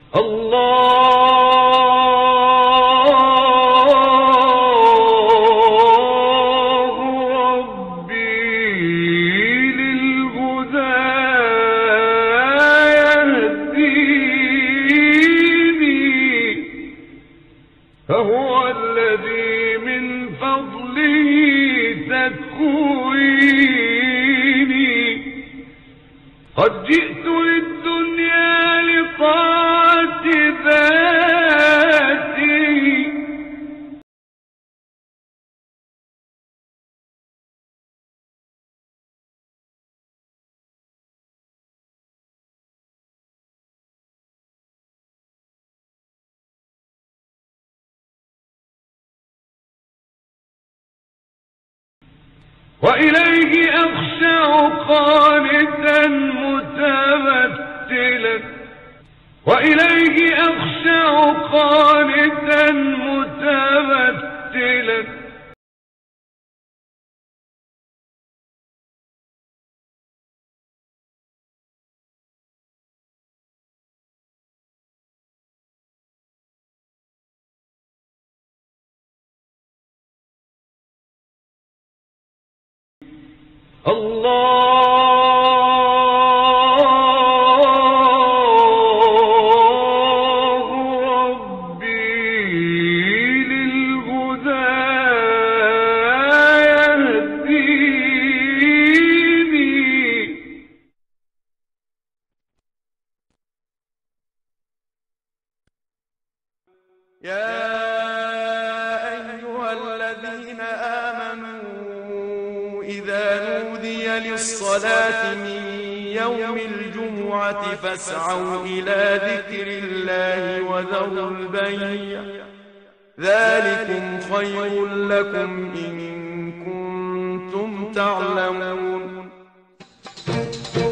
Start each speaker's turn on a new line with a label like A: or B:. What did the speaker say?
A: الله ربي للهدى يهديني، فهو الذي من فضله تكويني. قد جئت للدنيا لطاعة ذاتي، وإليه أخشع قانتا متبتلا، وإليه أخشع قانتا متبتلا. الله ربي للهدى يهديني.
B: يا أيها الذين آمنوا إذا نودي للصلاة من يوم الجمعة فاسعوا إلى ذكر الله وذروا البيع، ذلكم خير لكم إن كنتم تعلمون.